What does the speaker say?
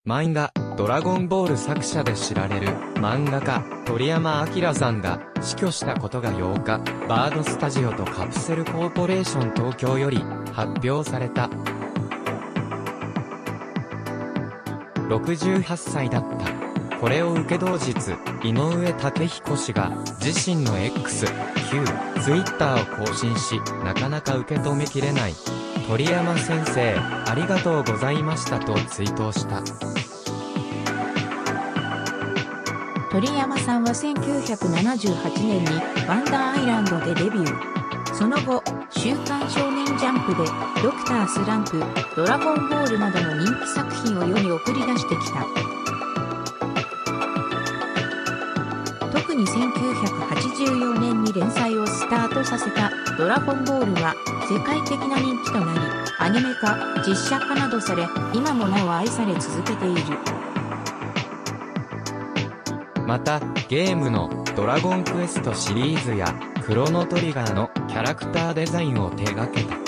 漫画、ドラゴンボール作者で知られる漫画家、鳥山明さんが死去したことが8日、バードスタジオとカプセルコーポレーション東京より発表された。68歳だった。これを受け同日、井上武彦氏が自身の X、旧 Twitter を更新し、なかなか受け止めきれない。鳥山先生、ありがとうございましたと追悼した。 鳥山さんは1978年にワンダーアイランドでデビュー。その後、週刊少年ジャンプでドクタースランプ、ドラゴンボールなどの人気作品を世に送り出してきた。特に1984年に連載をスタートさせたドラゴンボールは世界的な人気となり、アニメ化、実写化などされ、今もなお愛され続けている。 また、ゲームのドラゴンクエストシリーズやクロノトリガーのキャラクターデザインを手掛けた。